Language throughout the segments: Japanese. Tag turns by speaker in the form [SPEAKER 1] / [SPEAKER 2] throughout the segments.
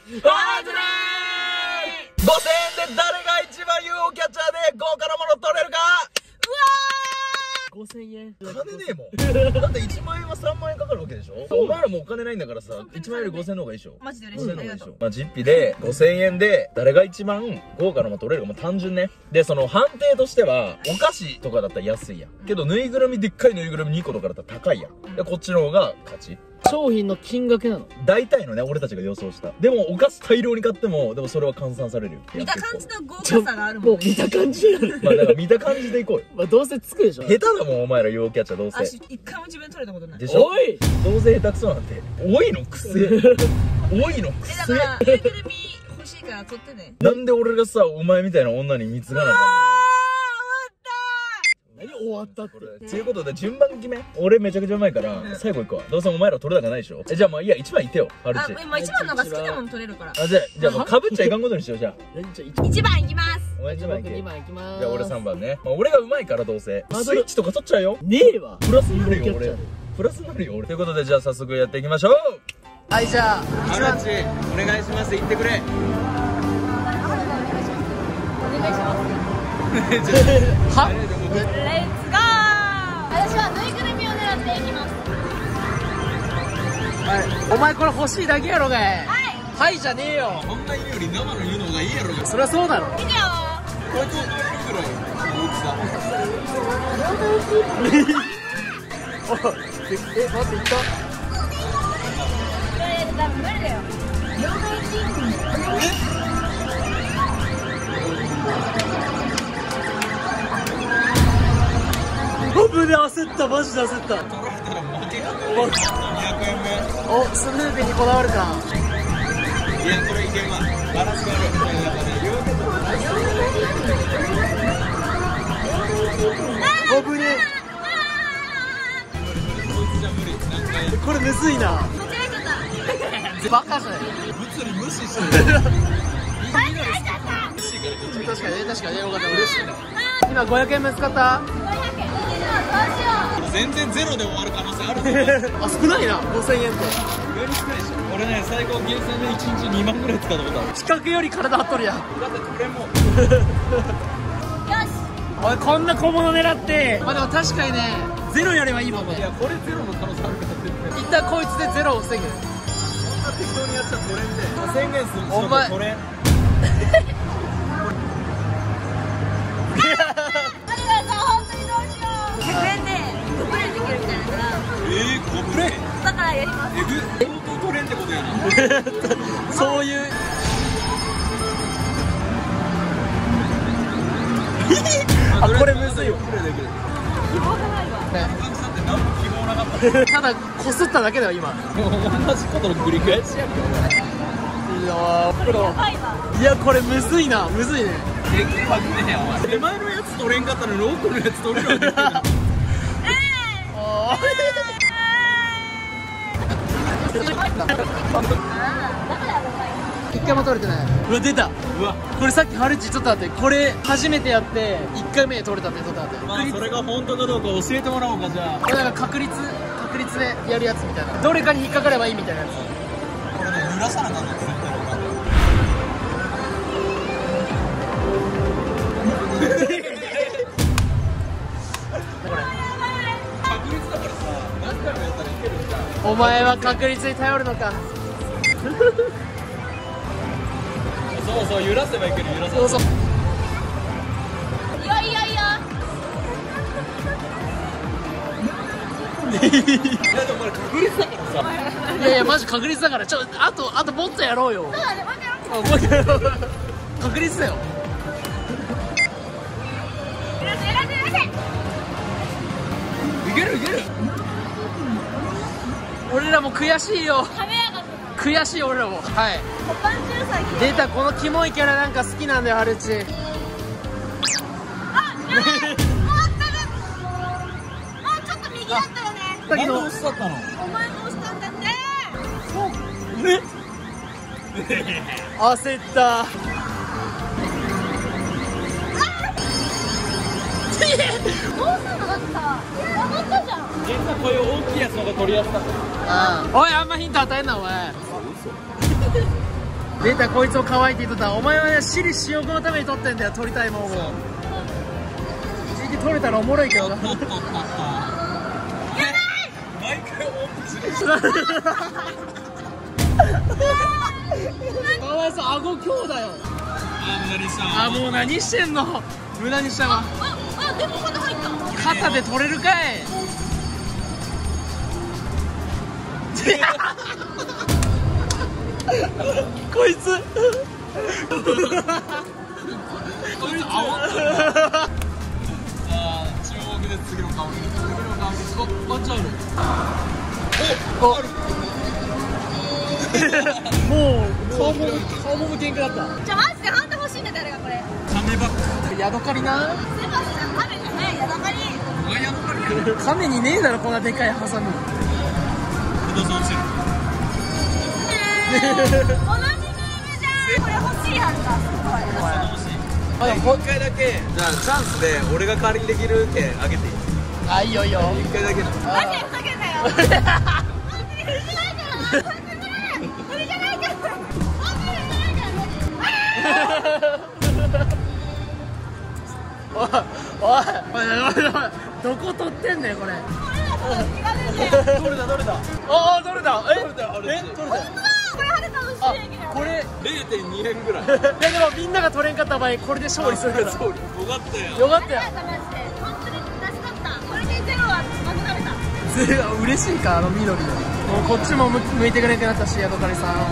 [SPEAKER 1] 外れー。5000円で誰が一番 UFO キャッチャーで豪華なもの取れるか。
[SPEAKER 2] 5000円。
[SPEAKER 1] 金ねえもん。だって1万円は3万円かかるわけでしょ。お前らもうお金ないんだからさ、1万円より5000円の方がいいでしょ。
[SPEAKER 3] マジで嬉しい。ありがとう。
[SPEAKER 1] まあ実費で5000円で誰が一番豪華なもの取れるか、もう単純ね。で、その判定としては、お菓子とかだったら安いやん。けどぬいぐるみ、でっかいぬいぐるみ2個とかだったら高いやん。で、こっちの方が勝ち。
[SPEAKER 2] 商品の金額なの。
[SPEAKER 1] 大体のね、俺たちが予想した。でも、お菓子大量に買っても、でもそれは換算されるよ。
[SPEAKER 3] 見た感じの豪華さがあるもん。
[SPEAKER 2] もう見た感じなの。
[SPEAKER 1] まあ、だから見た感じでいこうよ。
[SPEAKER 2] まあどうせつくでしょ。
[SPEAKER 1] 下手だもん、お前ら UFO キャッチャーどうせ。
[SPEAKER 3] 一回も自分取れたことない。
[SPEAKER 1] でしょ。
[SPEAKER 2] おい
[SPEAKER 1] どうせ下手くそなんて。多いのくせえ。多いのくせえ。
[SPEAKER 3] だから、ぬいぐるみ欲しいから取ってね。
[SPEAKER 1] なんで俺がさ、お前みたいな女に貢がなかったの。
[SPEAKER 2] 何終わったって。
[SPEAKER 1] ということで順番決め。俺めちゃくちゃうまいから最後行くわ。どうせお前ら取れたかないでしょ。じゃあまあいいや、1番いってよ、ハルチ。
[SPEAKER 3] 今一番の方が好きなもの取れるから。
[SPEAKER 1] じゃあもうかぶっちゃいかんことにしよう。じゃあ
[SPEAKER 3] 1番いきます。
[SPEAKER 1] お前1番いけ。
[SPEAKER 2] 2番いきまーす。
[SPEAKER 1] じゃあ俺3番ね。まあ俺がうまいからどうせスイッチとか取っちゃうよ。
[SPEAKER 2] ねえわ。
[SPEAKER 1] プラスになるよ俺。プラスになるよ俺。ということでじゃあ早速やっていきましょう。
[SPEAKER 2] はいじゃあ
[SPEAKER 1] ハルチお願いします。言ってくれ。
[SPEAKER 3] お願いします。
[SPEAKER 2] は
[SPEAKER 3] レッツゴー。私はぬいぐるみを狙っていきます。
[SPEAKER 2] お前これ欲しいだけやろがい。
[SPEAKER 3] はい
[SPEAKER 2] はいじゃねえよ。
[SPEAKER 1] こんな言うより生の言うの方がいいやろが。
[SPEAKER 2] そりゃそうだろ。
[SPEAKER 3] 見てよ
[SPEAKER 1] こいつを取れるぐらい大きさ。
[SPEAKER 2] 待って言った。
[SPEAKER 3] 多分無理だよ。
[SPEAKER 2] 危ね、焦った、マジで焦った。
[SPEAKER 1] 取られたら負けが200円目。
[SPEAKER 2] お、スヌーピーにこだわるか。
[SPEAKER 1] いやこれいけるわ。バランスがある。
[SPEAKER 2] 危ねえ。これむずいな。バカじゃない。
[SPEAKER 1] 物理無視してる。
[SPEAKER 2] 確かに、確かに、よかった、嬉しい。今500円分使った。
[SPEAKER 1] 全然ゼロで終わる可能性ある。
[SPEAKER 2] あ、少ないな、5000円って。
[SPEAKER 1] 俺ね、最高計算で1日2万ぐらい使ったことある。
[SPEAKER 2] 企画より体張っとるやん。
[SPEAKER 1] だってこれも
[SPEAKER 3] よし。
[SPEAKER 2] おい、こんな小物狙って。まあでも確かにね、ゼロよりはいいもんね。
[SPEAKER 1] いや、これゼロの可能性あるからって。
[SPEAKER 2] 一旦こいつでゼロを防ぐ。
[SPEAKER 1] 適当にやっちゃ取れんで。宣言する。
[SPEAKER 2] お前
[SPEAKER 1] これ。
[SPEAKER 3] ありがとう、本当にどうしよう。100円でコプレできるみたいだから。
[SPEAKER 1] コプレ。
[SPEAKER 3] だからやります。
[SPEAKER 1] 相当取れんってことやな。
[SPEAKER 2] そういう。あ、これむずいよ。
[SPEAKER 3] 希望がないわ。
[SPEAKER 1] 希望なかった。
[SPEAKER 2] ただこすっただけだよ今。
[SPEAKER 1] 同じことの繰り返しやんけ。
[SPEAKER 2] いやー、プロ。
[SPEAKER 3] やばいわ。
[SPEAKER 2] いや、これむずいな、むずいね。
[SPEAKER 1] できるわけねえよお前。手前のやつ取れんかったのに奥のやつ取れるわけねえよ。
[SPEAKER 2] 一回も取れてない。うわ、出た。
[SPEAKER 1] うわ、
[SPEAKER 2] これさっきハルチ、ちょっと待って、これ初めてやって1回目で取れたって。ちょっと待って、
[SPEAKER 1] まあそれが本当かどうか教えてもらおうか。じゃあ
[SPEAKER 2] これなんか確率でやるやつみたいな。どれかに引っかかればいいみたいなやつ。
[SPEAKER 1] これね、濡らさなかったんですよ。確率だからさ、何回もやったらいけるんじゃん。
[SPEAKER 2] お前は確率に頼るのか。
[SPEAKER 1] そうそう、揺らせばいける。揺らせば。
[SPEAKER 2] そうそう。
[SPEAKER 3] いやいやいや。
[SPEAKER 1] いやでもこれ確率だからさ。
[SPEAKER 2] いやいや、マジ確率だから。あともっとやろうよ。
[SPEAKER 3] そうだね、待って待って。
[SPEAKER 2] もう一回やろう。確率だよ。
[SPEAKER 1] いけるいける。
[SPEAKER 2] 俺らも悔しいよ。
[SPEAKER 3] 食べやがった。
[SPEAKER 2] 悔しい俺らも。はい。
[SPEAKER 3] おぱんちゅうさぎ。
[SPEAKER 2] 出た、このキモいキャラなんか好きなんだよ、ハルチ。
[SPEAKER 3] あ、やばい。もうちょっと右だったよね。
[SPEAKER 2] だけど
[SPEAKER 1] 押しちゃったの。
[SPEAKER 3] お前が押したんだって。
[SPEAKER 2] 焦った。
[SPEAKER 3] どうすんのだってさ、上がったじゃん。
[SPEAKER 1] 実はこういう大きいやつの方が取りやすかった。
[SPEAKER 2] おい、あんまヒント与えんな、お前。 出た、こいつを可愛いって言っとった。お前はね、私利私欲のために撮ってんだよ、撮りたいもんを。一時撮れたらおもろいけどな。
[SPEAKER 1] 毎回オープンする。
[SPEAKER 2] かわいそう、顎強だよ。
[SPEAKER 1] 何した
[SPEAKER 2] あ、もう何してんの。無駄にしたわ。
[SPEAKER 3] あ、でも肩入った。
[SPEAKER 2] 肩で取れるかい。こいつ
[SPEAKER 1] こいつああ、注目で次の顔に。次の顔に。あっちある。お、ある。
[SPEAKER 2] もう顔も無限だった。
[SPEAKER 3] じゃあマジでハンド欲しいんだ誰がこれ。
[SPEAKER 1] カメバッグ。
[SPEAKER 2] ヤドカリな。
[SPEAKER 3] スーパーじゃん、カメじゃない、ヤドカリ。
[SPEAKER 1] あ、やっぱり。
[SPEAKER 2] カメにねえだろ、こんなでかいハサミ。
[SPEAKER 1] 不動産してる。
[SPEAKER 3] 同じネームじゃん。これ欲しいはずだ。す
[SPEAKER 2] あ、でも
[SPEAKER 1] 一回だけ、じゃあチャンスで俺が代わりにできる券あげていい？
[SPEAKER 2] あ、いいよいいよ。
[SPEAKER 1] 一回だけだ。
[SPEAKER 3] ごい。マジでふざけんなよ。本当に振りじゃないから。振りじゃないから。本当に振りじゃないから。
[SPEAKER 2] おいおいどこ撮ってんねんこれ。
[SPEAKER 3] これだと気が出て。
[SPEAKER 1] どれだどれだ。
[SPEAKER 2] ああ、どれだ。
[SPEAKER 1] どれだあれ。
[SPEAKER 2] え、どれだ。
[SPEAKER 3] これ晴れたの
[SPEAKER 2] あ
[SPEAKER 3] しいけど。
[SPEAKER 2] これ
[SPEAKER 1] 0.2 円ぐらい。
[SPEAKER 2] いやでもみんなが取れんかった場合これで勝利するから。
[SPEAKER 1] そう。よかったよ。
[SPEAKER 2] よかったよ。
[SPEAKER 3] マジで本当に出しかった。これでゼロは免れた。
[SPEAKER 2] 嬉しいか、あの緑で。もうこっちも向いてくれなくなったし、ヤドカリさん。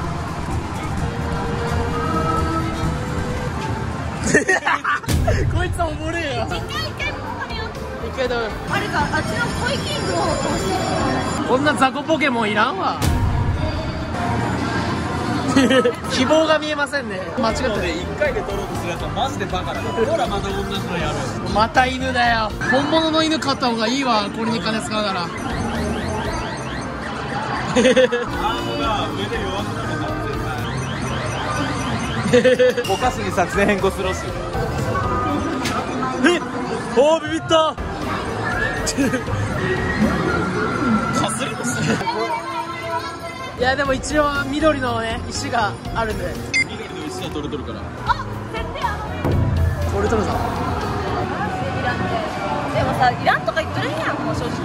[SPEAKER 2] こいつはおもれえよ。
[SPEAKER 3] 一回も食べよう。
[SPEAKER 2] 一回だめ。
[SPEAKER 3] あれか、あっちのコイキングを欲しい。
[SPEAKER 2] こんな雑魚ポケモンいらんわ。希望が見えませんね。間違ってる。
[SPEAKER 1] 1回で取ろうとするやつはマジでバカだ。ほらまた同じのやる。
[SPEAKER 2] また犬だよ。本物の犬買った方がいいわ、これに金使うなら。
[SPEAKER 1] アームが上で弱くなるから絶対。お菓子に作戦変更するらしい。
[SPEAKER 2] え、おービビった。
[SPEAKER 1] かすりもしない。
[SPEAKER 2] いやでも一応緑のね石があるんで
[SPEAKER 1] 緑の石は取れとるから。
[SPEAKER 3] あ、設定
[SPEAKER 2] 取れとるぞ。
[SPEAKER 3] いらんね。でもさ、いらんとか言っとるんやん、もう正直。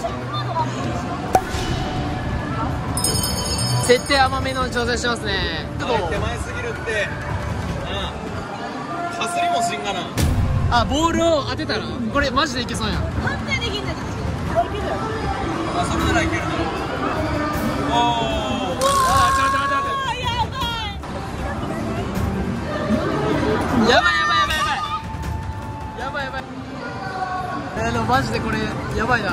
[SPEAKER 2] 設定甘めの調整してますね。ちょっと
[SPEAKER 1] 手前すぎるって。かすりもしんがな。
[SPEAKER 2] あ、ボールを当てたらこれマジでいけそうやん。
[SPEAKER 3] 反対できんだけど。これいけるよ。
[SPEAKER 1] あ、それならいけるな。おー。
[SPEAKER 2] あ、ちょっと待って待って
[SPEAKER 3] やばい。
[SPEAKER 2] やばいやばいやばいやばいやばい。でもマジでこれやばいな。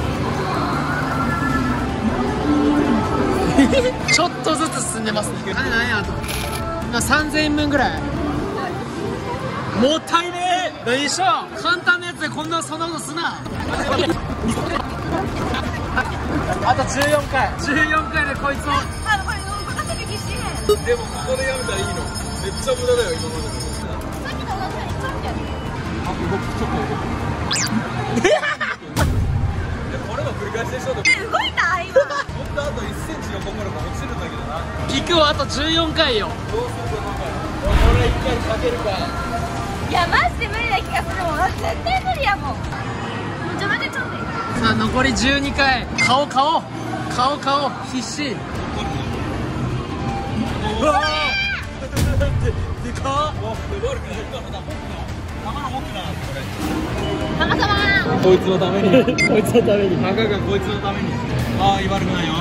[SPEAKER 2] ちょっとずつ進んでますね。金何やと今3000円分ぐらい。もったいねえ。何しょ、簡単なやつでこんなそんなことすな。あと14回でこいつを。
[SPEAKER 3] これ動かせて必死ね。
[SPEAKER 1] でもここでやめたらいいの。めっちゃ無駄だよ今までの。
[SPEAKER 3] さっきと同じようにちょっとやる。
[SPEAKER 1] あ、動く、ちょっと動く。これも繰り返しでしょ。
[SPEAKER 3] 動いた今。
[SPEAKER 1] ほんとあと1センチ横から落ちるんだけどな。
[SPEAKER 2] キクをあと14回よ。
[SPEAKER 1] どうするかなんか。これ1回かけるか。
[SPEAKER 3] いやマジで無理な気がするもん。絶対無理やもん。もう邪魔でちょっといい。
[SPEAKER 2] さあ残り12回。顔必死。うわーでかっ。
[SPEAKER 3] ママ様。
[SPEAKER 1] こいつのために。
[SPEAKER 2] こいつのために。
[SPEAKER 1] たかがこいつのために。ああ、言われないよ。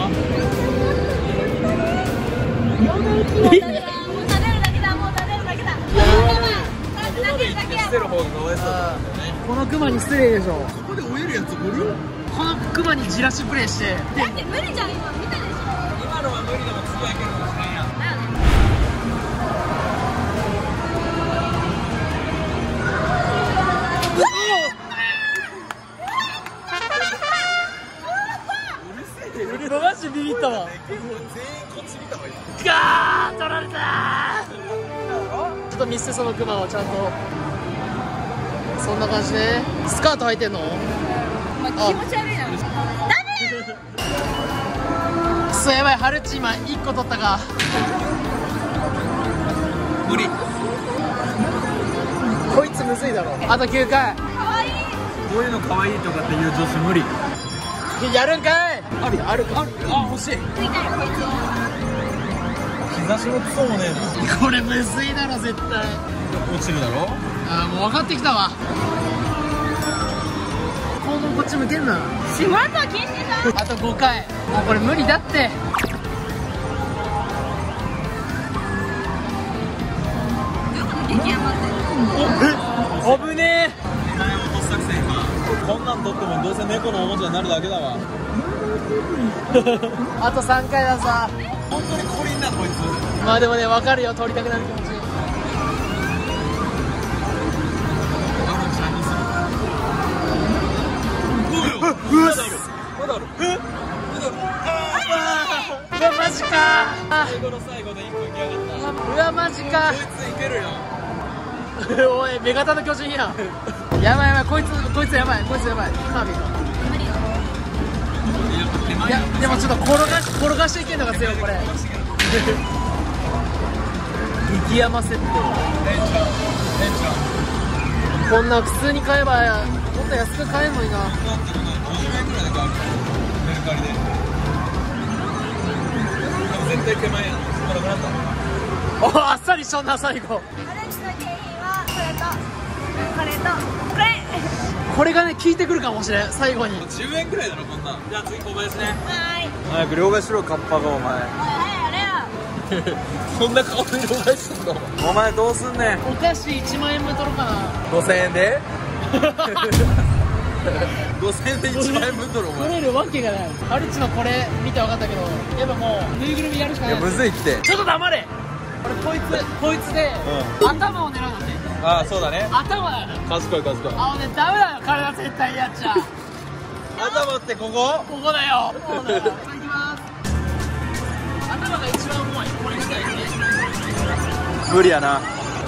[SPEAKER 3] もう食べるだけだ。もう食べるだけだ。
[SPEAKER 1] ここまで一気に捨てる方がかわいそうだよね。
[SPEAKER 2] このクマに失礼でしょ。
[SPEAKER 1] ここで追えるやつおる？
[SPEAKER 2] このクマにじらしプレイして。
[SPEAKER 3] だって無理じゃん今見たでしょ。
[SPEAKER 1] 今のは無理でも次はいけるかもしれんやん。
[SPEAKER 3] だよね。
[SPEAKER 2] マジビビったわ。
[SPEAKER 1] 全員こっち見た方がいい。
[SPEAKER 2] ガーッ取られたー。ちょっと見捨てそのクマをちゃんとそんな感じで。スカート履いてんの？
[SPEAKER 3] お前気持ち悪いな。ダメ
[SPEAKER 2] くそやばい。ハルチ今1個取ったか。 あと9回。
[SPEAKER 3] かわいい。
[SPEAKER 1] こういうの可愛いとかっていう女子無理。
[SPEAKER 2] やるんかい。
[SPEAKER 1] あるあるある。あ、欲しい。
[SPEAKER 3] ついたよこいつ。
[SPEAKER 1] 日差しもクソもねえな。
[SPEAKER 2] これむずいだろ絶対。
[SPEAKER 1] 落ちるだろ。
[SPEAKER 2] あーもう分かってきたわ。肛門こっち向けんな。
[SPEAKER 3] しまった禁止だ。
[SPEAKER 2] あと5回。もうこれ無理だって。
[SPEAKER 3] 激甘って
[SPEAKER 2] お危ね
[SPEAKER 1] 金落とす作戦か。こんなん取ってもどうせ猫のおもちゃになるだけだわ。
[SPEAKER 2] え。あと3回だぞ。
[SPEAKER 1] 本当にコリンだこいつ。
[SPEAKER 2] まあでもね分かるよ、取りたくなる気持ち。
[SPEAKER 1] うわまだある。
[SPEAKER 2] うわマジか。
[SPEAKER 1] 最後の最後で1個いきやがった。
[SPEAKER 2] うわマジか。
[SPEAKER 1] こいついけるよ。
[SPEAKER 2] おい目型の巨人やん。やばいやばい、こいつやばい、こいつやばい。カービィか。いやでもちょっと転がしていけんのが強いこれ。激山設定。こんな普通に買えばもっと安く買えんのにな。
[SPEAKER 1] 50円ぐらいで買うメルカリで。でも絶対手前やん。そんななくなった。
[SPEAKER 2] おあっさりしとんな最後。
[SPEAKER 3] アレックスの景品はこれとこれとこれ。
[SPEAKER 2] これがね効いてくるかもしれん最後に。
[SPEAKER 1] 10円ぐらいだろこんなん。じゃあ次小林ね。
[SPEAKER 3] はーい。
[SPEAKER 1] 早く両替しろカッパがお前。
[SPEAKER 3] あれや。
[SPEAKER 1] そんな顔で両替すんのお前どうすんねん。
[SPEAKER 2] お菓子1万円分取ろうかな。
[SPEAKER 1] 5000円で5000円で1万円分取るお前。
[SPEAKER 2] 取れるわけがない。ハルチのこれ見て分かったけど、やっぱもうぬいぐるみやるしかない。
[SPEAKER 1] むずいって。
[SPEAKER 2] ちょっと黙れ。俺こいつで、頭を狙うんだね。
[SPEAKER 1] ああそうだね。
[SPEAKER 2] 頭だよ。
[SPEAKER 1] 賢い賢い。
[SPEAKER 2] あのねダメだよ、体絶対やっちゃう。
[SPEAKER 1] 頭ってここ
[SPEAKER 2] ここだよ。そうだよ。いきます。頭が一番重い。これみたいにね。
[SPEAKER 1] 無理やな。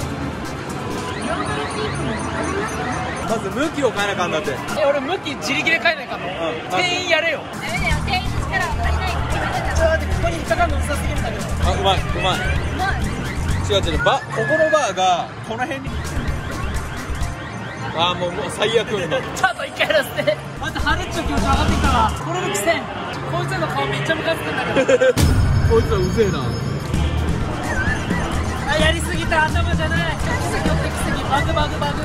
[SPEAKER 1] まず向きを変えなあかんだって。
[SPEAKER 2] 俺向き自力で変えないかも。店員やれよ。
[SPEAKER 3] ダメだよ、店員の力を貸しない。
[SPEAKER 2] ちょっと待って、ここに引っかかるのうさすぎるんだけど。
[SPEAKER 1] あうまいうまい。違う違うここのバーがこの辺に。ああもう最悪今。
[SPEAKER 2] ちょっと一回やらせて。またハルチの気持ち上がってきたわ。これのくせん。こいつの顔めっちゃムカつくんだけど。
[SPEAKER 1] こいつはうぜえな。
[SPEAKER 2] あ、やりすぎた。頭じゃない。奇跡奇跡。バグバグバグ。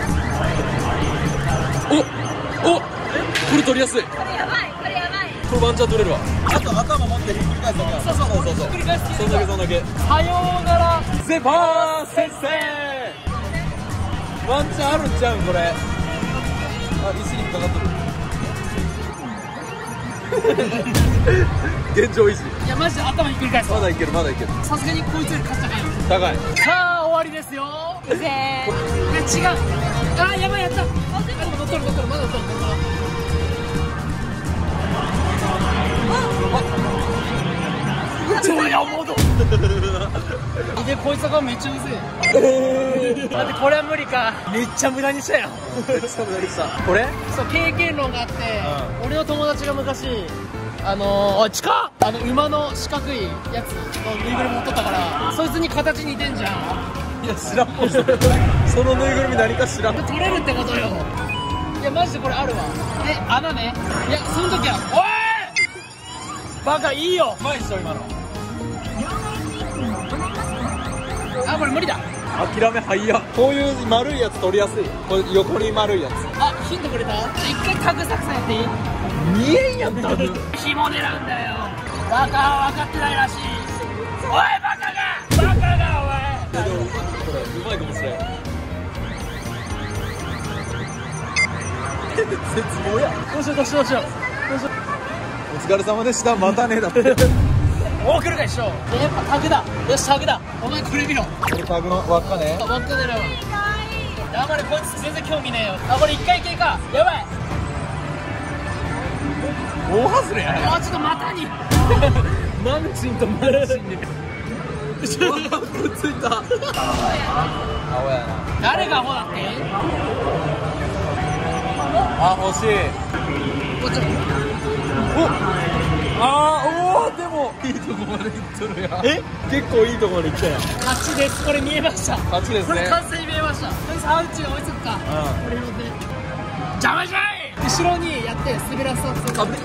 [SPEAKER 1] おこれ取りやすい。
[SPEAKER 3] これやばい、これやばい。
[SPEAKER 1] これワンチャン取れるわ。あと頭持ってひっくり返すだけ。
[SPEAKER 2] そうそう
[SPEAKER 1] そう
[SPEAKER 2] ひっくり返す
[SPEAKER 1] そんだけそんだけ。
[SPEAKER 2] さようなら。
[SPEAKER 1] ゼパー先生ワンチャンあるんちゃうんこれ。あ石に引っかかってる。現状維持。
[SPEAKER 2] いやマジで頭ひっくり返す。
[SPEAKER 1] まだいけるまだいける。
[SPEAKER 2] さすがにこいつより勝っちゃないよ。
[SPEAKER 1] 高い。
[SPEAKER 2] さあ終わりですよ。
[SPEAKER 3] うぜえ。
[SPEAKER 2] 違う。あ、やばいやった。あ、でも乗っとるまだ乗っとる。超やもど。でこいつがめっちゃうぜえ。だってこれは無理か。めっちゃ無駄にしたよ。
[SPEAKER 1] めっちゃ無駄にしたこれ。
[SPEAKER 2] そう経験論があって、俺の友達が昔おい近っ、馬の四角いやつのぬいぐるみ持っとったから、そいつに形似てんじゃん。
[SPEAKER 1] いや知らんもんそのぬいぐるみ何か知らん。
[SPEAKER 2] 取れるってことよ。いやマジでこれあるわ。穴ね。いやその時はおいバカいいよ。
[SPEAKER 1] 前にしろ今の。
[SPEAKER 2] あ、これ無理だ。
[SPEAKER 1] 諦め早っ。こういう丸いやつ取りやすい。これ横に丸いやつ。
[SPEAKER 2] あ、ヒントくれた。一回タグ作戦やっていい？
[SPEAKER 1] 見えんやんタグ。
[SPEAKER 2] 紐狙うんだよ。バカは分かってないらしい。おいバカがおい。
[SPEAKER 1] でもこれうまいかもしれん。絶望や。
[SPEAKER 2] どうしようどうしようどうしよう。
[SPEAKER 1] お疲れ様でした。またねだって。
[SPEAKER 2] もう来るか一緒。やっぱタグだ。よしタグだ。お前これ見ろ。
[SPEAKER 1] これタグの輪っかね。
[SPEAKER 2] 輪っか狙うわ。黙れこいつ全然興味ねえよ。あ、これ一回いけか。やばい。
[SPEAKER 1] 大外れや。
[SPEAKER 2] あ、ちょっと股に。マンチンとマンチンで。
[SPEAKER 1] くっついた。青やな。
[SPEAKER 2] 誰がアホだって？
[SPEAKER 1] あ、欲しい。
[SPEAKER 2] こっち。
[SPEAKER 1] おあーおーでもいいとこまで行っとるやん。
[SPEAKER 2] え、
[SPEAKER 1] 結構いいとこまで行ったやん。
[SPEAKER 2] 勝ちです。これ見えました。
[SPEAKER 1] 勝ちですね。
[SPEAKER 2] これ完成に見えました。とりあえずアウチが追いつくか。これ拾って邪魔じゃい。後ろにやって滑らすとする。おいおい、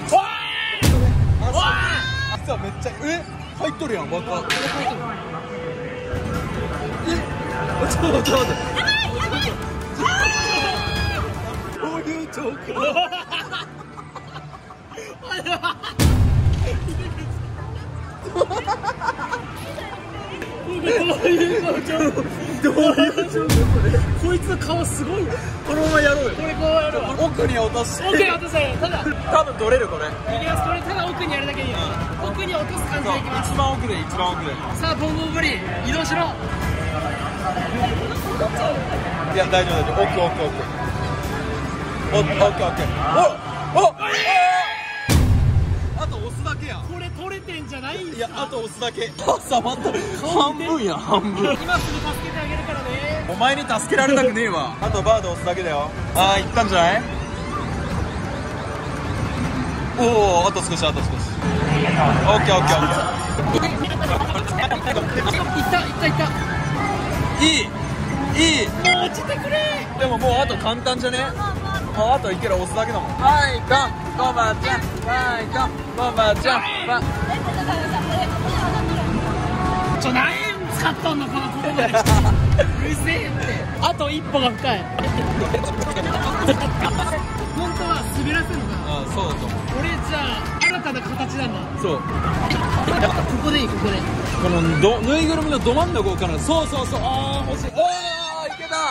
[SPEAKER 1] 実はめっちゃ入っとるやん。バカ。ちょっと待って。どういう状況？
[SPEAKER 2] こいつの顔すごいよ。
[SPEAKER 1] このままやろうよ。
[SPEAKER 2] これこうやるわ。
[SPEAKER 1] 奥に落として。
[SPEAKER 2] 奥に落とせよ。ただ
[SPEAKER 1] 多分取れるこれ。
[SPEAKER 2] いきます。これただ奥にやるだけでいいよ。奥に落とす感じでいきます。
[SPEAKER 1] 一番奥で。
[SPEAKER 2] さあボンボンブリ移動しろ。
[SPEAKER 1] いや大丈夫。奥。おあと押すだけやん。
[SPEAKER 2] これ取れてんじゃないんすか。
[SPEAKER 1] いやあと押すだけ。挟まった半分や半分。
[SPEAKER 2] 今すぐ助けてあげるからね。
[SPEAKER 1] お前に助けられたくねえわ。あとバーで押すだけだよ。ああ、いったんじゃない？おお、あと少し。オッケー。
[SPEAKER 2] いった。
[SPEAKER 1] いい。
[SPEAKER 2] もう落ちてくれ。
[SPEAKER 1] でももうあと簡単じゃね？もうあといける押すだけだもん。はい、ゴマちゃん。
[SPEAKER 2] 何円使っとんのこのここまで来て。うるせえって。あと一歩が深い。本当は滑らせるのかな。
[SPEAKER 1] ああ、そうだと思う。
[SPEAKER 2] 俺じゃあ新たな形なんだ。
[SPEAKER 1] そう。
[SPEAKER 2] ここでいい。この
[SPEAKER 1] ぬいぐるみのど真ん中から。そう。ああ、欲しい。おお、いけた。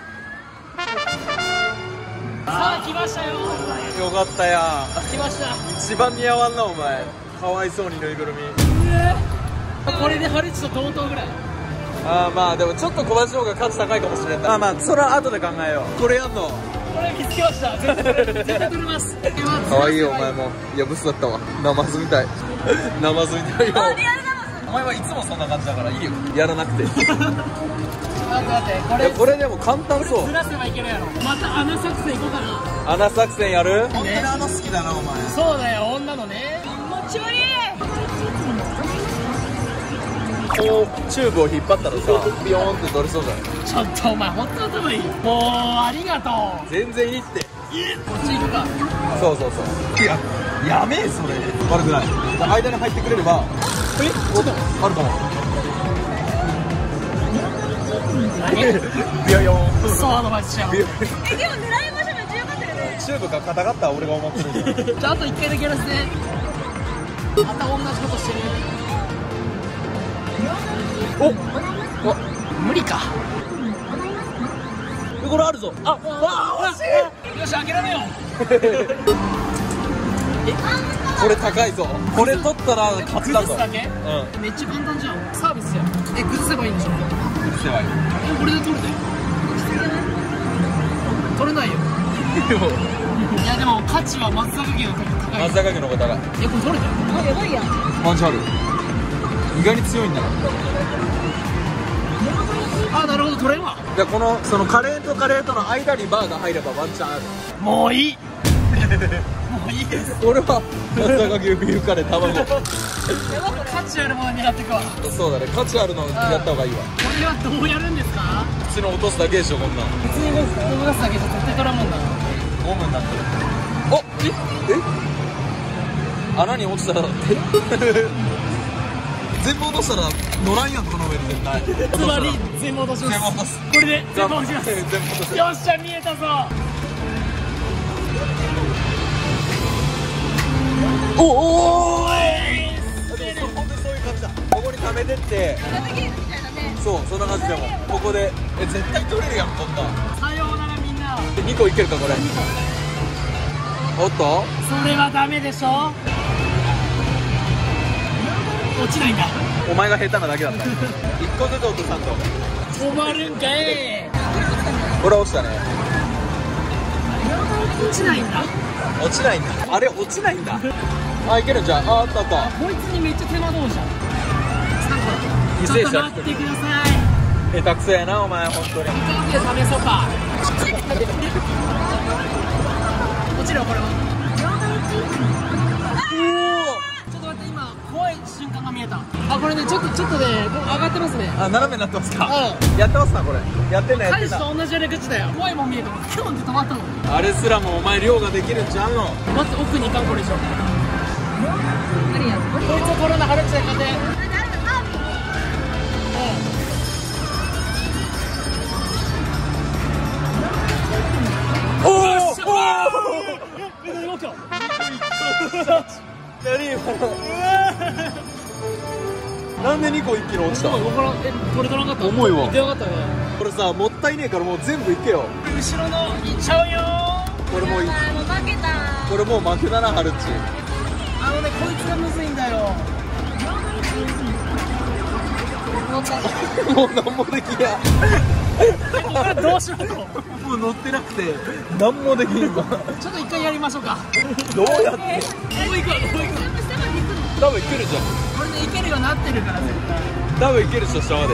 [SPEAKER 2] さあ来ましたよ。
[SPEAKER 1] よかったや。
[SPEAKER 2] 来ました。
[SPEAKER 1] 一番似合わんなお前。かわいそうにぬいぐるみ。
[SPEAKER 2] これでハルチと同等ぐらい。
[SPEAKER 1] ああ、まあでもちょっと小林の方が価値高いかもしれんな。まあそれは後で考えよう。これやんの。
[SPEAKER 2] これ見つけました。絶対取れます。
[SPEAKER 1] かわいいよお前も。いやブスだったわ。ナマズみたい。ナマズみたいよ。お前はいつもそんな感じだからいいよ。やらなくて。
[SPEAKER 2] 待って。
[SPEAKER 1] これでも簡単そう。
[SPEAKER 2] ずらせばいけるやろ。また穴作戦行こうかな。
[SPEAKER 1] 穴作戦やる？
[SPEAKER 2] 本当に
[SPEAKER 1] 穴好きだなお前。
[SPEAKER 2] そうだよ、女のね。気持ち悪い。
[SPEAKER 1] こうチューブを引っ張ったらさ、ビヨーンって取れそうじゃない？
[SPEAKER 2] ちょっとお前本当頭いい。もうありがとう。
[SPEAKER 1] 全然いいって。
[SPEAKER 2] こっち行くか。
[SPEAKER 1] そう。いや、やめえそれ。悪くない。間に入ってくれれば。
[SPEAKER 2] ちょっと
[SPEAKER 1] あるかも。
[SPEAKER 2] 何？
[SPEAKER 1] ビヨヨーン。
[SPEAKER 2] そうアドバイスしよう。
[SPEAKER 3] でも狙い場所めっちゃ良かったよね。
[SPEAKER 1] チューブが硬かったら俺が思ってるんだよ。
[SPEAKER 2] じゃああと1回だけやらせて。また同じことしてる。
[SPEAKER 1] お
[SPEAKER 2] 無理か。
[SPEAKER 1] これあるぞ。あ、惜しい。
[SPEAKER 2] よし、諦めよう。
[SPEAKER 1] これ高いぞ。これ取ったら勝つだぞ。
[SPEAKER 2] 崩すだけ？めっちゃ簡単じゃん。サービスやん。崩せばいいんでしょ。
[SPEAKER 1] 崩せばいい。
[SPEAKER 2] これで取れたよ。取れないよ。いやでも価値は松坂家の方が高い。
[SPEAKER 1] 松坂家の方が高い。
[SPEAKER 2] これ取れたよ。
[SPEAKER 3] やばいやん。
[SPEAKER 1] パンチある。意外に強いんだな。
[SPEAKER 2] あ、なるほど、取れんわ。
[SPEAKER 1] でこのそのカレーとカレーとの間にバーが入ればワンチャンある。
[SPEAKER 2] もういい。もういいです。
[SPEAKER 1] 俺は松坂牛ビーフカレー卵。
[SPEAKER 2] 価値あるものになってくわ。
[SPEAKER 1] そうだね、価値あるのやった方がいいわ。
[SPEAKER 2] これはどうやるんですか？
[SPEAKER 1] 普通に落とすだけでしょこんなん。
[SPEAKER 2] 普通に動かすだけじゃ絶対取らんもんだ。
[SPEAKER 1] ゴムになってる。お穴に落ちたら全部落としたら乗らんやんこの上に絶対。
[SPEAKER 2] つまり全部落とします。
[SPEAKER 1] 全部落とす。
[SPEAKER 2] これで全部落ちます。
[SPEAKER 1] 全部落とす。
[SPEAKER 2] よっしゃ、見えたぞ。
[SPEAKER 1] おお。
[SPEAKER 2] おい。
[SPEAKER 1] 本当にそういう感じだ。ここに溜めてって。そう、そんな感じでもここで絶対取れるやんこんなん。
[SPEAKER 2] さようならみんな。
[SPEAKER 1] 2個いけるかこれ。おっと
[SPEAKER 2] それはダメでしょ。落ちないんだ。
[SPEAKER 1] お前が下手なだけだった1個ずつ落とさんと。
[SPEAKER 2] 止まるんかい。
[SPEAKER 1] これ落ちたね。
[SPEAKER 2] 落ちないんだ。
[SPEAKER 1] 落ちないんだ。あれ落ちないんだ。あ、いけるんじゃん。あったあった。
[SPEAKER 2] こいつにめっちゃ手間どうじゃん。
[SPEAKER 1] 犠牲者
[SPEAKER 2] ちょっと待ってください。
[SPEAKER 1] 下手くそやなお前本当に。
[SPEAKER 2] で試そうか。落ちるよこれは。ちょっと待って、今怖い瞬間見えた。あ、これね、ちょっとね、上がってますね。
[SPEAKER 1] あ、斜めになってますか。
[SPEAKER 2] うん。
[SPEAKER 1] やってますな、これ。やってんね。
[SPEAKER 2] カイジと同じやり口だよ。怖いもん見えたもん。キュンって止まったもん。
[SPEAKER 1] あれすらもお前量ができるんちゃうの。
[SPEAKER 2] まず奥に行かんこれでしょ。無理や。こいつを取るのハルチで勝て。
[SPEAKER 1] おお。何よ。なんで2個一気に落ちた。
[SPEAKER 2] これ取らなかった。
[SPEAKER 1] 重いわ。
[SPEAKER 2] 出なかったね。
[SPEAKER 1] これさ、もったいねえからもう全部いけよ。
[SPEAKER 2] 後ろのいっちゃうよー。
[SPEAKER 1] これもういい。
[SPEAKER 3] もう負けた。
[SPEAKER 1] これもう負けだな、ハルチ。
[SPEAKER 2] あのね、こいつがむずいんだよ。
[SPEAKER 1] もう何もできんや。
[SPEAKER 2] どうしようと。
[SPEAKER 1] もう乗ってなくて何もできんわ。
[SPEAKER 2] ちょっと一回やりましょうか。
[SPEAKER 1] どうやって。
[SPEAKER 2] どこ行くわ、どこ行くわ。
[SPEAKER 1] 多分いけるじゃん。
[SPEAKER 2] これね、いけるようになってるから絶対。
[SPEAKER 1] 多分いけるっしょ、下まで。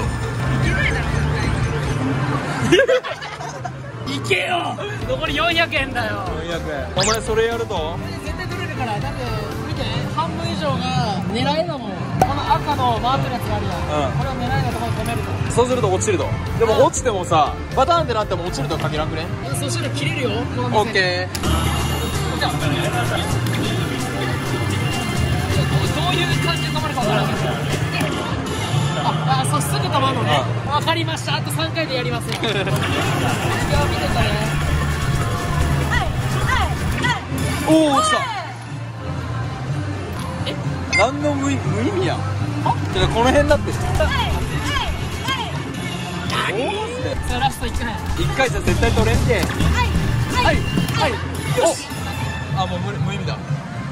[SPEAKER 2] いけよ。残り400円だよ。
[SPEAKER 1] 400円。お前それやると
[SPEAKER 2] 絶対取れるから。だって見て、半分以上が狙いだもん。この赤の回ってるやつがあるやん、これを狙いのところに止めると。
[SPEAKER 1] そうすると落ちると。でも落ちてもさ、バターンってなっても落ちるとは限らんくね。
[SPEAKER 2] そしたら切れるよ、この店。
[SPEAKER 1] オッケー。
[SPEAKER 2] じゃあどういう感じで止まるか分からない。あ、そう、すぐ止まるのね。分かりました。あと3回でやりますよ。見てたね。
[SPEAKER 1] おお、落ちた。何の無意味やん。てかこの辺だって。
[SPEAKER 2] さあラスト1回。
[SPEAKER 1] 1回じゃ絶対取れんけ。はいよし。あ、もう無意味だ。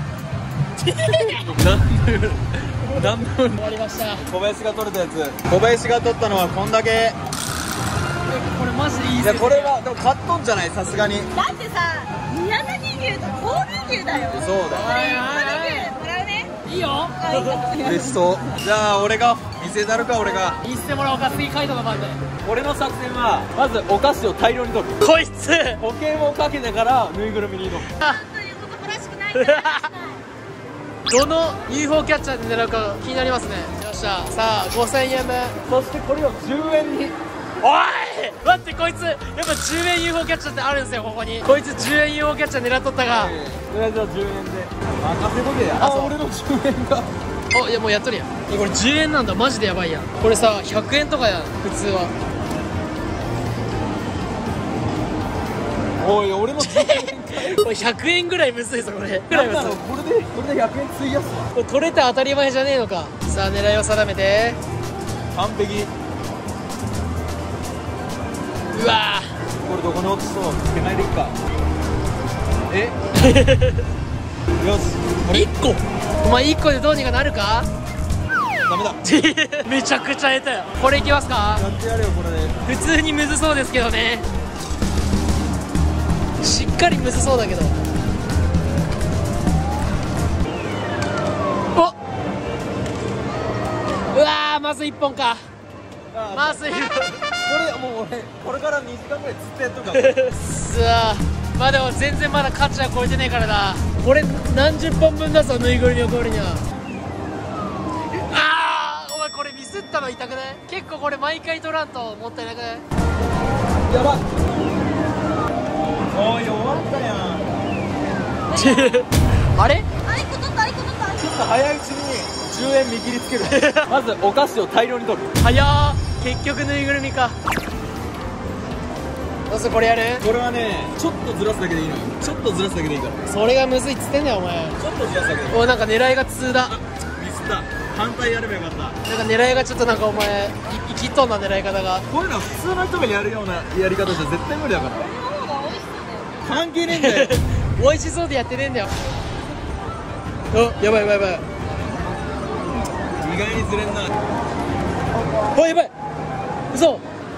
[SPEAKER 1] 何の
[SPEAKER 2] 終わりました。
[SPEAKER 1] 小林が取れたやつ。小林が取ったのはこんだけ。
[SPEAKER 2] これマジでいい。
[SPEAKER 1] いや、これはでも買っとんじゃない、さすがに。
[SPEAKER 3] だってさ、宮崎牛と神戸牛だよ。
[SPEAKER 1] そうだよ。
[SPEAKER 3] もらうね。
[SPEAKER 2] いいよ。
[SPEAKER 1] ベスト。じゃあ俺が見せたるか。俺が
[SPEAKER 2] 見せてもらおうか。次カイトの番で。
[SPEAKER 1] 俺の作戦はまずお菓子を大量に取る。
[SPEAKER 2] こいつ
[SPEAKER 1] 保険をかけてからぬいぐるみに挑む。
[SPEAKER 3] ということらしくないから。
[SPEAKER 2] どの UFO キャッチャーで狙うか気になりますね。よっしゃ。さあ5000円分。
[SPEAKER 1] そしてこれを10円に。
[SPEAKER 2] おい待って、こいつやっぱ10円 UFO キャッチャーってあるんですよ、ここに。こいつ10円 UFO キャッチャー狙っとったが、
[SPEAKER 1] とりあえずは10円で任せとけや。あ、俺の10円が。
[SPEAKER 2] お、いやもうやっとるやん。これ10円なんだ。マジでやばいやん。これさ100円とかやん普通は。
[SPEAKER 1] おい、俺の10円かい。
[SPEAKER 2] これ100円ぐらいむずいぞ、これぐらいむずい。
[SPEAKER 1] これで100円費やすわ。
[SPEAKER 2] これ取れて当たり前じゃねえのか。さあ狙いを定めて。
[SPEAKER 1] 完璧。
[SPEAKER 2] うわ
[SPEAKER 1] これどこに落ちそう。手前でいっか。えよし、これ
[SPEAKER 2] 1個。お前1個でどうにかなるか。
[SPEAKER 1] ダメだ。
[SPEAKER 2] めちゃくちゃ下手よ。これいきますか。
[SPEAKER 1] やってやれよ、これで。
[SPEAKER 2] 普通にむずそうですけどね。しっかりむずそうだけど。お、うわー、まず1本か。まずい。
[SPEAKER 1] これもう俺これから2時間ぐらいずっとやっとるから。
[SPEAKER 2] さあ、まあでも全然まだ価値は超えてねえからな。これ何十本分だぞ、ぬいぐるみを取るには。あー、お前これミスったの痛くない？結構これ毎回取らんともったいなくない？
[SPEAKER 1] やばっ。おい、終わったやん。
[SPEAKER 2] あれ？
[SPEAKER 3] あいこ取った、あいこ取った。
[SPEAKER 1] ちょっと早いうちに10円見切りつける。まずお菓子を大量に取る。
[SPEAKER 2] 早ー。結局ぬいぐるみか。どうする、これやる？
[SPEAKER 1] これはね、ちょっとずらすだけでいいのよ。ちょっとずらすだけでいいから。
[SPEAKER 2] それがむずいっつってんだよお前。
[SPEAKER 1] ちょっとずらすだけで。
[SPEAKER 2] お、なんか狙いが通だ。
[SPEAKER 1] ミスった。反対やればよかった。
[SPEAKER 2] なんか狙いがちょっとなんかお前生きとんな、狙い方が。
[SPEAKER 1] こういうのは普通の人がやるようなやり方じゃ絶対無理だから。関係ねえんだよ。
[SPEAKER 2] 美味しそうでやってねえんだよ。お、やばいやばいやばい。
[SPEAKER 1] 意外にずれんな。
[SPEAKER 2] おい、やばい。嘘。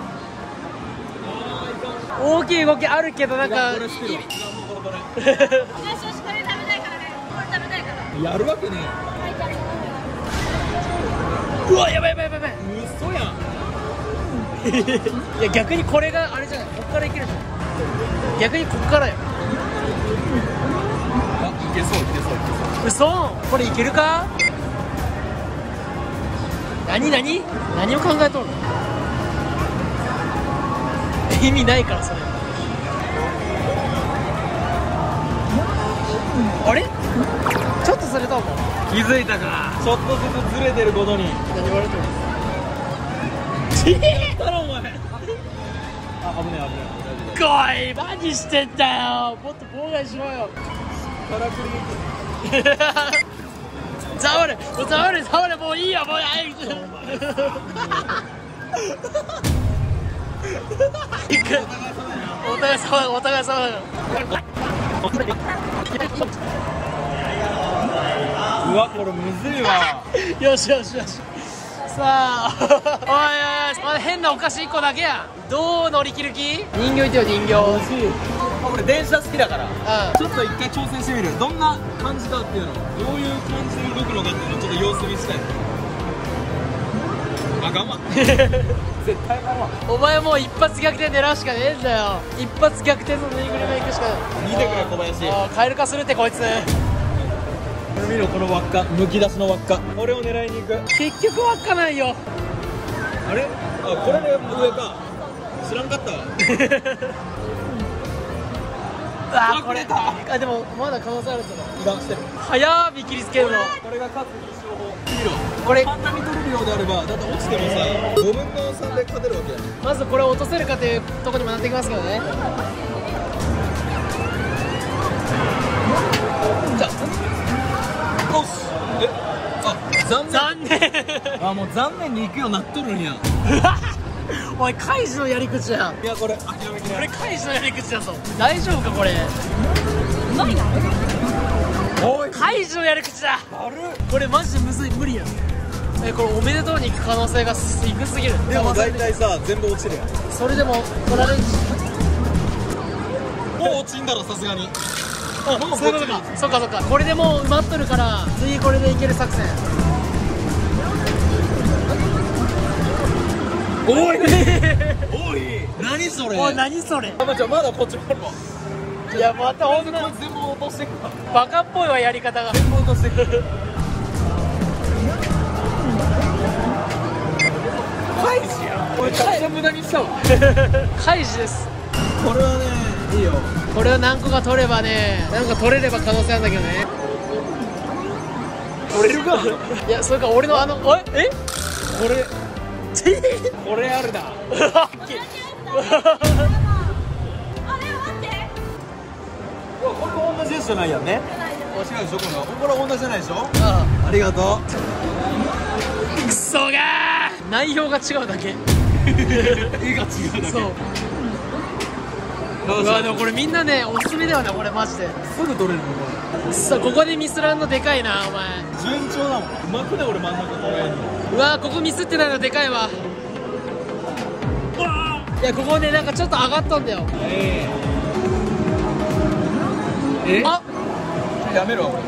[SPEAKER 2] 大きい動きあるけどなんか。
[SPEAKER 1] これしてるわ。
[SPEAKER 3] よしよし、これ食べたいからね。これ食べたいから。
[SPEAKER 1] やるわけね
[SPEAKER 2] うわ、やばいやばいやばいやばい。
[SPEAKER 1] え。嘘やん。
[SPEAKER 2] いや逆にこれがあれじゃない、こっからいけるじゃん。逆にこっからよ。
[SPEAKER 1] あ、いけそういけそういけそう。
[SPEAKER 2] 嘘、これいけるか。 何を考えとるの。意味ないからそれ。あれちょっとずれたもん。
[SPEAKER 1] 気づいたか。ちょっとずつずれてることに。
[SPEAKER 2] 何言われてるの。
[SPEAKER 1] だろお前。あ、危ねえ。
[SPEAKER 2] 来い、何してんだよ。もっと妨害しろよ。
[SPEAKER 1] からくり。
[SPEAKER 2] 触れ、もういいよ、もう早く。お互い様だよ。
[SPEAKER 1] うわ、これむずいわ。
[SPEAKER 2] よし。さあ、おい、変なお菓子1個だけやん。どう乗り切る気？人形いてよ、人形。
[SPEAKER 1] 俺電車好きだから、
[SPEAKER 2] うん、
[SPEAKER 1] ちょっと一回挑戦してみる。どんな感じかっていうの、どういう感じで動くのかっていうのをちょっと様子見したい。あ、我慢。絶対我慢。
[SPEAKER 2] お前もう一発逆転狙うしかねえんだよ。一発逆転のぬいぐるみ行くしか。
[SPEAKER 1] 見てくれ小林。
[SPEAKER 2] カエル化するってこいつ。
[SPEAKER 1] これ見ろ、この輪っか、むき出しの輪っか。これを狙いに行く。
[SPEAKER 2] 結局輪っかないよ。
[SPEAKER 1] あれ、あ、これで上か。知らんかったわ。
[SPEAKER 2] あ、これあ、でもまだ可能性あるぞ。
[SPEAKER 1] 油断してる。
[SPEAKER 2] 早見切りつけるの。
[SPEAKER 1] これが勝つ必勝法。見ろ、
[SPEAKER 2] これ
[SPEAKER 1] 簡単に取れるようであれば、だって落ちてもさ、5分の3で勝てるわけだね。
[SPEAKER 2] まずこれを落とせるかというところにもなってきますけどね。
[SPEAKER 1] じゃあ、よし。え、あ、残念。あ、もう残念に行くようになっとるんや。
[SPEAKER 2] おい、カイジのやり口やん。
[SPEAKER 1] いや、これ諦めきれない。
[SPEAKER 2] これカイジのやり口だぞ。大丈夫かこれ。
[SPEAKER 1] おい、
[SPEAKER 2] カイジのやり口だ。
[SPEAKER 1] 悪っ。
[SPEAKER 2] これマジでむずい、無理やん。これおめでとうに行く可能性が低すぎる。
[SPEAKER 1] でも大体さ、全部落ちるやん。
[SPEAKER 2] それでも取られる。
[SPEAKER 1] もう落ちんだろ、さすがに。
[SPEAKER 2] あ、もうそういうことか。そっか。これでもう埋まっとるから、次これでいける作戦。
[SPEAKER 1] おいおい、何それ。
[SPEAKER 2] おい、何それ。
[SPEAKER 1] あ、まだこっちもあるわ。
[SPEAKER 2] いや、また
[SPEAKER 1] こ
[SPEAKER 2] 女
[SPEAKER 1] いつ全部落としてくわ。
[SPEAKER 2] バカっぽいわ、やり方が。
[SPEAKER 1] 全部落としてく。カイジやん。これめちゃくちゃ無駄にしたわ。
[SPEAKER 2] カイジです。
[SPEAKER 1] これはね、いいよ。
[SPEAKER 2] これを何個か取ればね、なんか取れれば可能性あるんだけどね。
[SPEAKER 1] 取れるか。
[SPEAKER 2] いや、それか俺のこれ
[SPEAKER 1] これあるな。
[SPEAKER 3] あれ待って。
[SPEAKER 1] これ同じやつじゃないやんね。違うでしょ、これ同じじゃないでしょ。
[SPEAKER 2] あ
[SPEAKER 1] ありがとう。
[SPEAKER 2] クソがー、内容が違うだけ。
[SPEAKER 1] 絵が違うだけ。
[SPEAKER 2] そう。うわ、でもこれみんなね、おすすめだよね、これマジで。
[SPEAKER 1] すぐ取れるのこ
[SPEAKER 2] さあ、ここでミスらんのでかいな、お前。
[SPEAKER 1] れ。順調だもん。うまくね、俺真ん中こらえるの。
[SPEAKER 2] うわ、ここミスってないのでかいわ。いや、ここね、なんかちょっと上がったんだよ。あ、
[SPEAKER 1] やめろ。
[SPEAKER 2] ム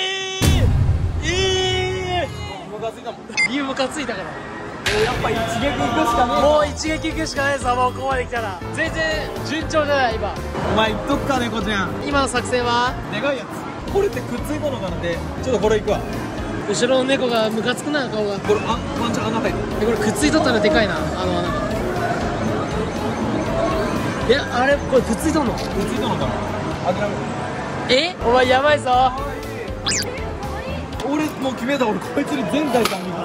[SPEAKER 1] ムカついたもん。
[SPEAKER 2] 理由ムカついたから。
[SPEAKER 1] やっぱ一撃いくしかねえ。
[SPEAKER 2] もう一撃いくしかないぞ、もうここまで来たら。全然順調じゃない、今。
[SPEAKER 1] お前言っとくか、猫ちゃん。
[SPEAKER 2] 今の作戦は
[SPEAKER 1] でかいやつ。これってくっついたのかなって。ちょっとこれいくわ。
[SPEAKER 2] 後ろの猫がムカつくな、顔が。
[SPEAKER 1] これ、ワンチャン穴入る。
[SPEAKER 2] これくっついとったらでかいな、あの穴が。いや、あれ、これくっついとんの。
[SPEAKER 1] くっついたのかな。諦める。
[SPEAKER 2] お前やばいぞ。
[SPEAKER 1] 俺もう決めた。俺こいつに全財産見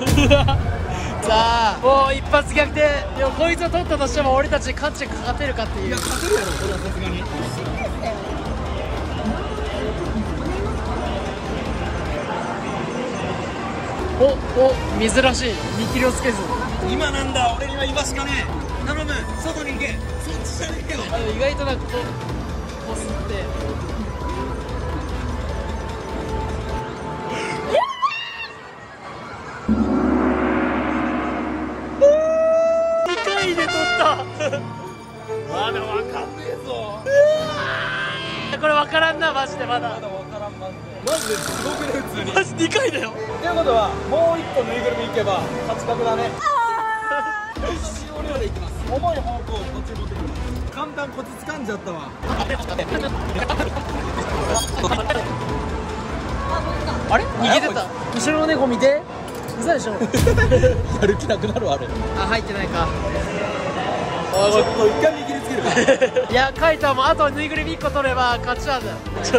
[SPEAKER 2] さあ、もう一発逆転。でもこいつを取ったとしても俺たち勝ち勝てるかっていう。
[SPEAKER 1] いや、勝てるやろ、これはさすがに。
[SPEAKER 2] 珍しい見切りをつけず。
[SPEAKER 1] 今なんだ、俺には今しかねえ。頼む、外に行け。そっちじゃねえよ。
[SPEAKER 2] 意外となんかこうすって2回で取ったまだわかんねえぞ。これわからんな、マジで。まだ
[SPEAKER 1] まだわからん。マジですごくね、普通に。
[SPEAKER 2] マジ2回だよ。
[SPEAKER 1] ということは、もう一個ぬいぐるみ行けば勝ち確だね。同じ要領でいきます。重い方向をこっちに持ってくる。簡単、コツ掴んじゃったわ。
[SPEAKER 2] あれ逃げてた。後ろの猫見て。 嘘でしょ。
[SPEAKER 1] やる気なくなるわあれ。
[SPEAKER 2] あ、入ってないか。
[SPEAKER 1] ちょっと一回握りつけるか。
[SPEAKER 2] いや、カイトはもうあとぬいぐるみ1個取れば勝ちなんだよ。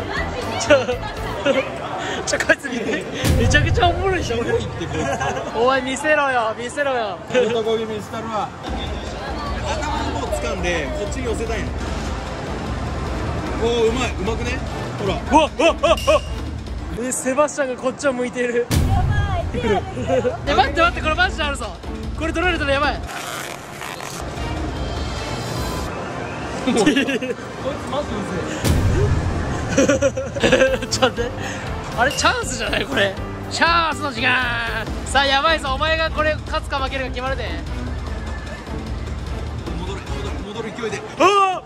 [SPEAKER 2] こいつめちゃくちゃおもろいでしょ。お前見せろよ、見せろよ。
[SPEAKER 1] 男気味したるわ。頭の方掴んでこっちに寄せたいの。おお、うまい、うまくね。ほら。
[SPEAKER 2] うわっわっわっわっ。セバスチャンがこっちを向いてる。
[SPEAKER 3] やばい、手あげてよ。
[SPEAKER 2] 待って待って、これマジであるぞ。これ取られたらやばい。
[SPEAKER 1] こいつマジうぜ
[SPEAKER 2] ちょっと待って、あれチャンスじゃないこれ。チャンスの時間。さあやばいぞ、お前がこれ勝つか負けるか決まるで。
[SPEAKER 1] 戻る勢いで。
[SPEAKER 2] あ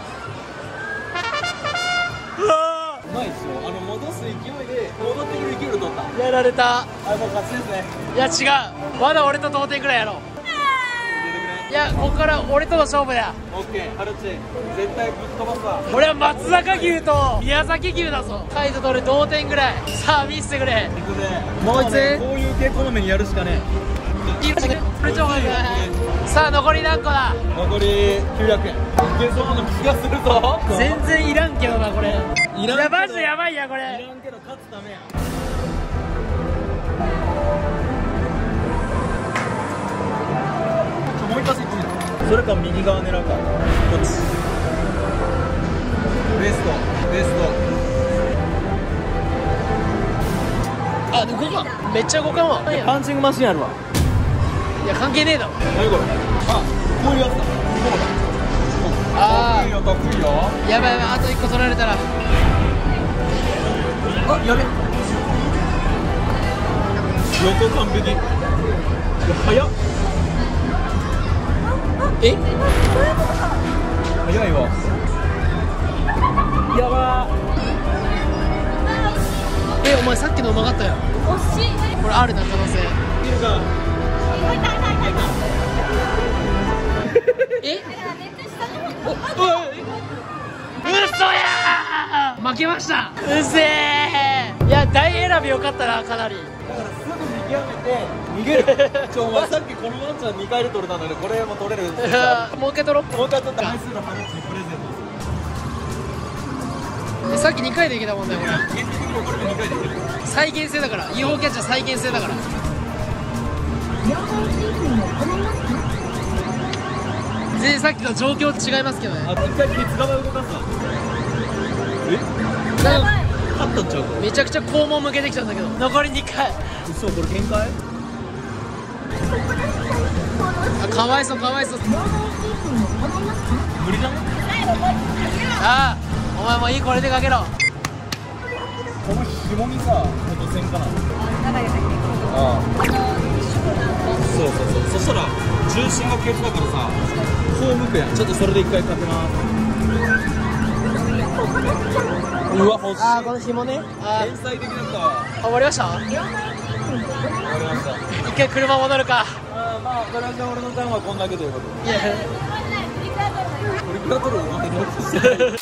[SPEAKER 2] あ、
[SPEAKER 1] うまいっしょ。戻す勢いで戻ってくる勢いで取った。
[SPEAKER 2] やられた。
[SPEAKER 1] あ、もう勝ちですね。
[SPEAKER 2] いや違う、まだ俺と同点くらいやろう。いや、ここから俺との勝負だ。
[SPEAKER 1] オッケー、ハルチ絶対ぶっ飛ばすわ。
[SPEAKER 2] 俺は松坂牛と宮崎牛だぞ。カイトと俺同点ぐらい。さあ見せてくれ。もう一つ
[SPEAKER 1] こういう系この目にやるしかね
[SPEAKER 2] さあ残り何個だ。
[SPEAKER 1] 残り900円。いけそうな気がするぞ。
[SPEAKER 2] 全然いらんけどなこれ。
[SPEAKER 1] いらんけど
[SPEAKER 2] いやマジでやばいやこれ。
[SPEAKER 1] いらんけど勝つためや。もう一発いってみる。それか右側狙うか。こっち。ベスト。
[SPEAKER 2] あ、動かん。めっちゃ動かんわ。
[SPEAKER 1] パンチングマシンあるわ。
[SPEAKER 2] いや関係ねえだろ。
[SPEAKER 1] 何これ。あ、こういうやつだ。こうだ。
[SPEAKER 2] あ
[SPEAKER 1] 得意よ得意よ。
[SPEAKER 2] あ、やばいやばい、あと1個取られたら。
[SPEAKER 1] あ、やべ。横完璧。いや早っ。
[SPEAKER 2] え？
[SPEAKER 1] 早いわ。やば
[SPEAKER 2] え、お前さっきのうまかったよ。
[SPEAKER 3] 惜しい。
[SPEAKER 2] これあるな可能性。
[SPEAKER 1] ー。いるか。
[SPEAKER 2] え？
[SPEAKER 3] だからめっちゃ下の方。
[SPEAKER 2] 嘘やー。負けました。うぜえ。いや大選びよかったな、かなり。
[SPEAKER 1] だからすぐ見極めて逃げる。お前さっきこのワンちゃん2回で取れたのでこれも取れる。
[SPEAKER 2] もう一回取ろう。
[SPEAKER 1] もう一回取ったらアイスのハルチにプレゼントする。
[SPEAKER 2] さっき2回でいけたもんねこれ。
[SPEAKER 1] 現実的にこれも2回できる。
[SPEAKER 2] 再現性だから、 UFO キャッチャー再現性だから。全然さっきと状況違いますけどね。
[SPEAKER 1] あ、一回ケツ側動かすわ。え？
[SPEAKER 2] なんか
[SPEAKER 1] 勝ったんちゃうか。
[SPEAKER 2] めちゃくちゃ肛門向けてきたんだけど。残り2回。
[SPEAKER 1] 嘘、これ限界？
[SPEAKER 2] あ、かわいそうかわいそう。
[SPEAKER 1] 無理じゃん。
[SPEAKER 2] ああ、お前もいい、これでかけろ。
[SPEAKER 1] この紐にさ、元線かな。ああ。そう。そしたら重心がケツだからさ、こう向くやん。ちょっとそれで一回かけます。うわ、欲しい。
[SPEAKER 2] ああ、この紐ね。あ
[SPEAKER 1] 天才的だったわ。
[SPEAKER 2] あ、終わりました。
[SPEAKER 1] 終わりました。
[SPEAKER 2] 一回車戻るか。
[SPEAKER 1] ああ、まあ、これは俺のターンはこんだけということで。
[SPEAKER 2] いや、
[SPEAKER 1] トリクラトルお前乗ってして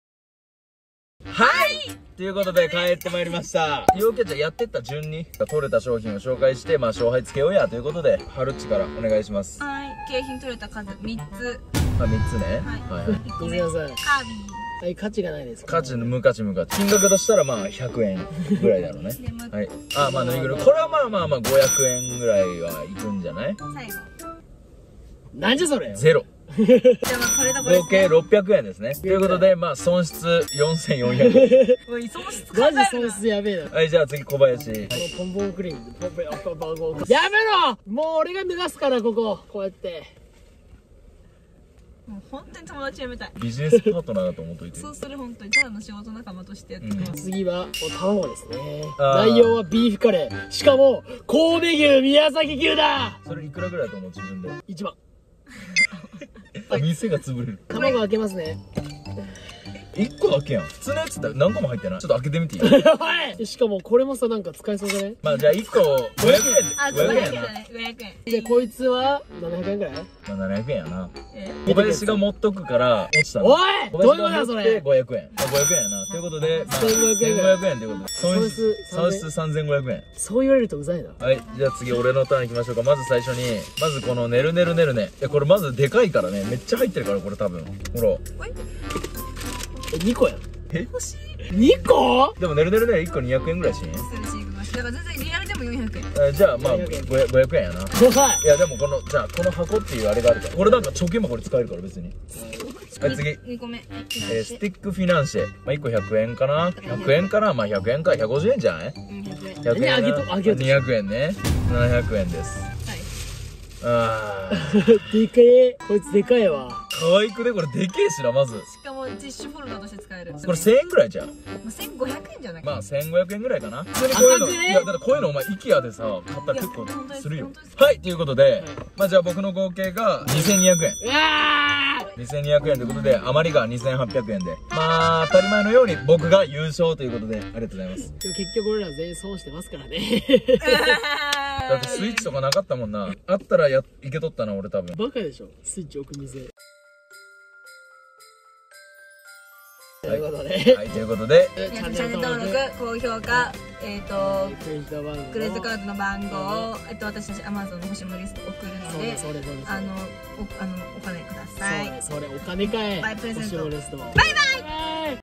[SPEAKER 1] はいということで帰ってまいりました。UFOキャッチャーやってった順に取れた商品を紹介して、まあ勝敗つけようやということで、はるっちからお願いします。
[SPEAKER 3] はい、景品取れた数3つ。
[SPEAKER 1] あ、3つね。
[SPEAKER 3] はい。
[SPEAKER 1] はい。
[SPEAKER 3] 1個目
[SPEAKER 2] 水野さん、
[SPEAKER 3] カービ
[SPEAKER 2] はい、価値がないです。
[SPEAKER 1] 価値の無価値。金額としたらまあ100円ぐらいだろうね。はい。あ、まあぬいぐるみ。これはまあ500円ぐらいはいくんじゃない？
[SPEAKER 3] ー。最後。
[SPEAKER 2] なんじゃそれ。
[SPEAKER 1] ゼロ。
[SPEAKER 3] じゃあまあこれだこれ。
[SPEAKER 1] 合計600円ですね。ということで、まあ損失4400円。
[SPEAKER 3] おい、損失
[SPEAKER 2] マジ損失やべえな。
[SPEAKER 1] はい、じゃあ次小林。
[SPEAKER 2] ポンポンクリーム。やめろ。もう俺が目指すから、こうやって。
[SPEAKER 3] もう本当に友達やめたい。
[SPEAKER 1] ビジネスパートナーだと思っといて。
[SPEAKER 3] そうする本当にただの仕事仲間としてやってきます。
[SPEAKER 2] 次は卵ですね。
[SPEAKER 1] あー
[SPEAKER 2] 内容はビーフカレー。しかも神戸牛宮崎牛だ。
[SPEAKER 1] それいくらぐらいだと思う？自分で。
[SPEAKER 2] 1番。
[SPEAKER 1] 店が潰れる。
[SPEAKER 2] 卵開けますね。
[SPEAKER 1] 1個だけやん。普通のやつって何個も入ってない？ちょっと開けてみていい？
[SPEAKER 2] やばい。しかもこれもさ、なんか使えそうじゃね？
[SPEAKER 1] まあじゃあ1個500円
[SPEAKER 3] あ、
[SPEAKER 1] で。500
[SPEAKER 3] 500
[SPEAKER 1] 円やな。
[SPEAKER 3] 円だね。500円。
[SPEAKER 2] で、こいつは700円ぐらい？
[SPEAKER 1] まあ700円やな。
[SPEAKER 3] え
[SPEAKER 1] 小林が持っとくから落ちたの。
[SPEAKER 2] おい
[SPEAKER 1] 小
[SPEAKER 2] どういう
[SPEAKER 1] 林が
[SPEAKER 2] ことだよ、それ。
[SPEAKER 1] 持って500円。500円やな。ということで、まあ、
[SPEAKER 2] 1500円
[SPEAKER 1] 1500円ということで、損失
[SPEAKER 2] 損失
[SPEAKER 1] 3500円。
[SPEAKER 2] そう言われるとうざいな。
[SPEAKER 1] はい、じゃあ次俺のターン行きましょうか。まず最初に、まずこのねるねるねるね。いや、これまずでかいからね。めっちゃ入ってるから、これ多分。ほら。
[SPEAKER 2] え、2個やん。
[SPEAKER 1] え
[SPEAKER 3] 欲しい。
[SPEAKER 2] 2個？
[SPEAKER 1] でもねるねるねる1個200円ぐらいしん？
[SPEAKER 3] だから全然リアルでも400円。
[SPEAKER 1] じゃあまあ500円やな。
[SPEAKER 2] はい。
[SPEAKER 1] いやでもこの、じゃあこの箱っていうあれがあるから。これなんか貯金もこれ使えるから別に。はい次。
[SPEAKER 3] 2個目。
[SPEAKER 1] スティックフィナンシェ。まあ1個100円かな。100円かな。まあ100円か。150円じゃない？
[SPEAKER 3] 100円。
[SPEAKER 1] 100円な。
[SPEAKER 2] あげと
[SPEAKER 1] 200円ね。700円です。
[SPEAKER 3] はい。
[SPEAKER 1] あー。
[SPEAKER 2] でかい。こいつでかいわ。
[SPEAKER 1] 可愛くね、これでけえしな、まず。
[SPEAKER 3] しかもティッシュフォルダとして使える。
[SPEAKER 1] これ1000円ぐらいじゃん。
[SPEAKER 3] 1500円じゃないか。
[SPEAKER 1] まあ1500円ぐらいかな。普通にこういうの、
[SPEAKER 2] 高くね
[SPEAKER 1] いや、だってこういうのお前 IKEA でさ、買ったら結構するよ
[SPEAKER 3] 本当です。
[SPEAKER 1] はい、ということで、まあじゃあ僕の合計が2200円。
[SPEAKER 2] うわ
[SPEAKER 1] 2200円ということで、余りが2800円で。まあ、当たり前のように僕が優勝ということで、ありがとうございます。
[SPEAKER 2] ー。でも結局俺ら全員損してますからね。
[SPEAKER 1] だってスイッチとかなかったもんな。あったらいけとったな、俺多分。
[SPEAKER 2] バカでしょ、スイッチ置く店。ということで、
[SPEAKER 1] はい、ということで、
[SPEAKER 3] チャンネル登録、高評価、
[SPEAKER 2] クレジット番号、
[SPEAKER 3] クレジットカードの番号を、私たち Amazon の星森リスト送るので、
[SPEAKER 2] それ
[SPEAKER 3] お金ください。
[SPEAKER 2] それお金かえ。
[SPEAKER 3] バイプレゼント
[SPEAKER 2] 星野レスト。バイバイ。